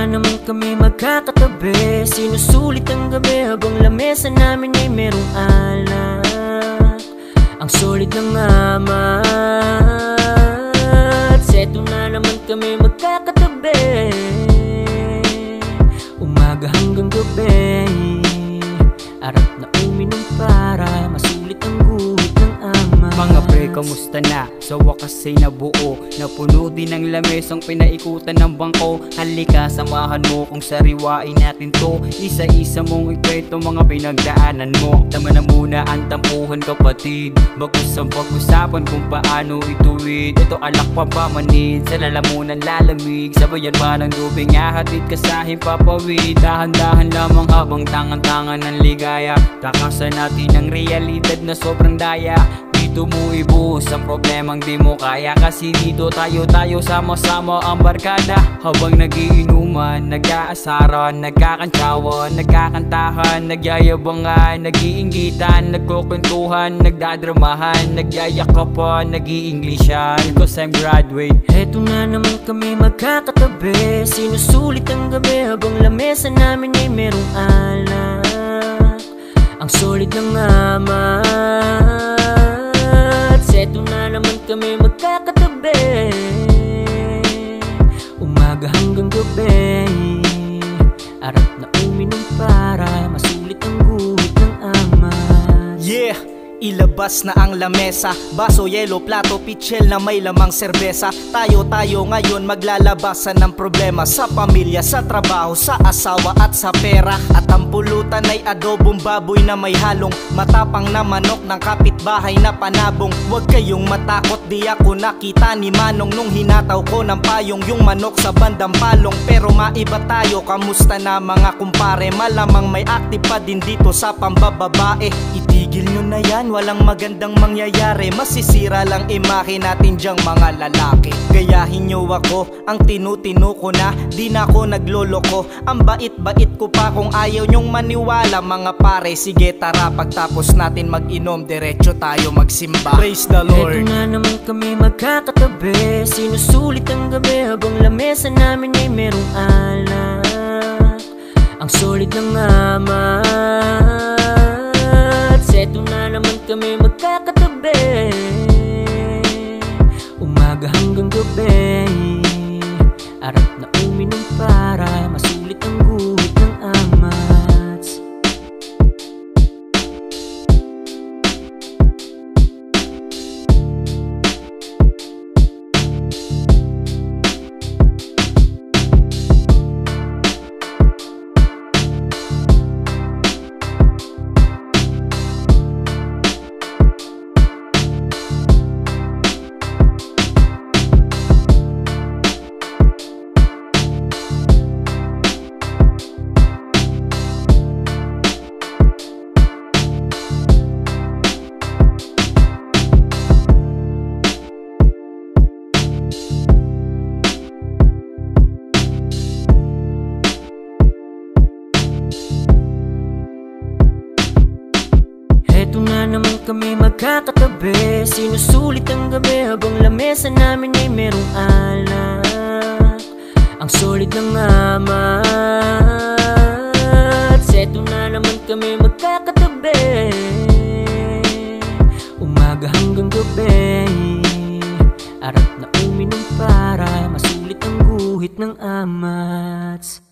naman kami magkakatabi, sinusulit ang gabi habang lamesa namin ay merong alak. Ang solid ng amat. Seto na naman kami magkakatabi, umaga hanggang gabi. Arap na uminom para masulit ang guhit ng ama. Mga pre, kamusta na? Sa wakas ay nabuo, napuno din ang lamesang pinaikutan ng bangko. Halika, samahan mo kung sariwain natin to. Isa-isa mong ikwento mga pinagdaanan mo. Tama na muna ang tampuhan kapatid, bagus ang pag-usapan kung paano ituwid. Ito alak pa ba manid, sa lalamunan lalamig. Sabayan pa ng lubing, ahatid ka sa himpapawid. Dahan-dahan lamang habang tangan-tangan ng ligaya. Takasan natin ang realidad na sobrang daya. Dito mo ibuhos ang problemang di mo kaya, kasi dito tayo sama-sama ang barkada. Habang nagiinuman, nag-aasaran, nagkakantsawan, nagkakantahan, nagyayabangan, nag-iinggitan, nagkukwentuhan, nagdadramahan, nagyayakapan, nag-iinglisyan, cause I'm graduate. Heto na naman kami magkakatabi, sinusulit ang gabi habang lamesa namin ay merong alak. Ang solid ng amat. Seto na naman kami magkakatabi, umaga hanggang gabi. Arap na uminom para masulit ang guhit ng amat. Yeah! Ilabas na ang lamesa, baso, yelo, plato, pichel na may lamang serbesa. Tayo ngayon maglalabasan ng problema sa pamilya, sa trabaho, sa asawa at sa pera. At ang pulutan ay adobong baboy na may halong matapang na manok ng kapitbahay na panabong. Huwag kayong matakot, di ako nakita ni Manong nung hinataw ko ng payong yung manok sa bandang palong. Pero maiba tayo, kamusta na mga kumpare? Malamang may active pa din dito sa pambababae. Itigil nyo na yan, walang magandang mangyayari. Masisira lang imahe natin dyang mga lalaki. Gayahin nyo ako, ang tinutino ko na, di na ako nagloloko. Ang bait-bait ko pa kung ayaw nyong maniwala mga pare. Sige tara, pagtapos natin mag-inom, diretso tayo magsimba. Praise the Lord. Heto na naman kami magkakatabi, sinusulit ang gabi habang lamesa namin ay merong alak. Ang solid ng amat. Seto na naman kami magkakatabi, umaga hanggang gabi. Arap na uminom para masulit ang guhit ng amats. Heto na naman kami magkakatabi, sinusulit ang gabi habang lamesa namin ay merong alak. Ang solid ng amat. Seto na naman kami magkakatabi, umaga hanggang gabi. Arap na uminom para masulit ang guhit ng amats.